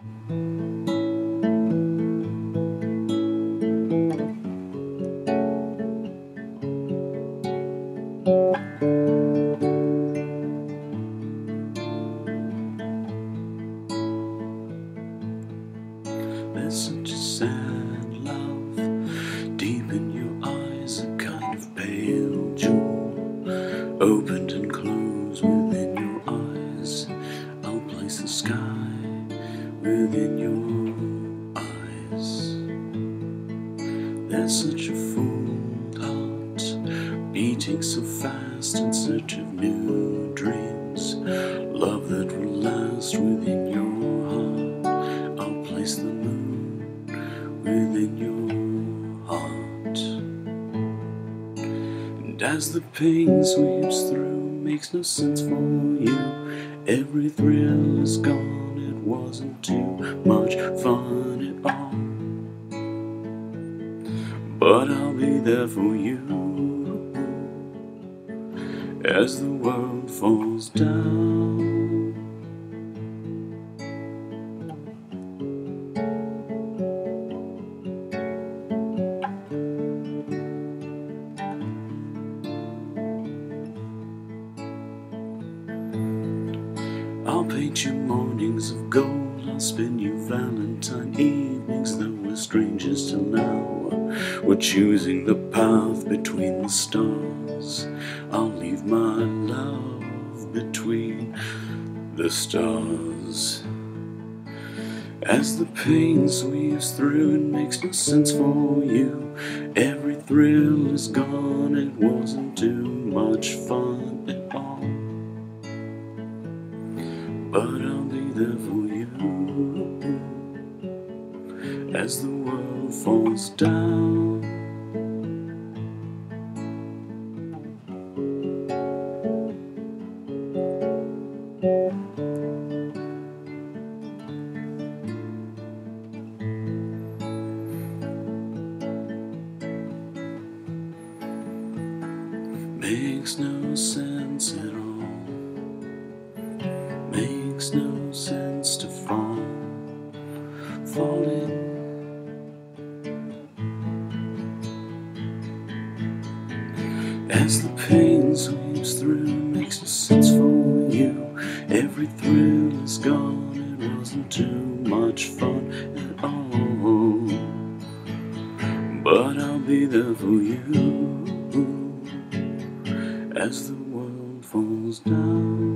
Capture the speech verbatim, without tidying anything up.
There's such a sad love deep in your eyes, a kind of pale jewel, opened and closed within your eyes. I'll place the sky within your eyes. There's such a full heart beating so fast in search of new dreams, love that will last within your heart. I'll place the moon within your heart. And as the pain sweeps through, makes no sense for you, every thrill is gone, it wasn't too much fun at all. But I'll be there for you as the world falls down. I'll paint you mornings of gold, I'll spin you Valentine evenings, though we're strangers till now. We're choosing the path between the stars. I'll leave my love between the stars. As the pain sweeps through, it makes no sense for you, every thrill is gone, it wasn't too much fun at all. But I'll be there for you as the world falls down. Makes no sense at all, makes no sense to fall, fall in. As the pain sweeps through, makes no sense for you, every thrill is gone, it wasn't too much fun at all. But I'll be there for you as the world falls down.